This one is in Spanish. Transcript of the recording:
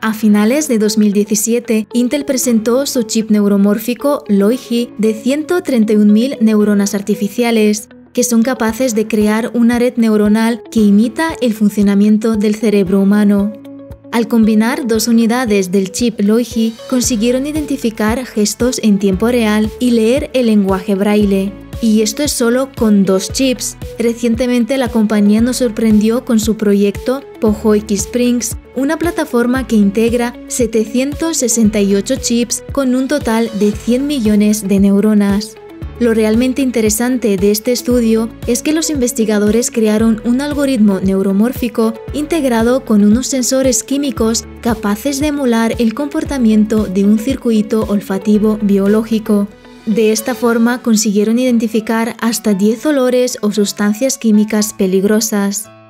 A finales de 2017, Intel presentó su chip neuromórfico Loihi de 131.000 neuronas artificiales, que son capaces de crear una red neuronal que imita el funcionamiento del cerebro humano. Al combinar dos unidades del chip Loihi, consiguieron identificar gestos en tiempo real y leer el lenguaje braille. Y esto es solo con dos chips. Recientemente la compañía nos sorprendió con su proyecto PoHo X-Springs, una plataforma que integra 768 chips con un total de 100 millones de neuronas. Lo realmente interesante de este estudio es que los investigadores crearon un algoritmo neuromórfico integrado con unos sensores químicos capaces de emular el comportamiento de un circuito olfativo biológico. De esta forma consiguieron identificar hasta 10 olores o sustancias químicas peligrosas.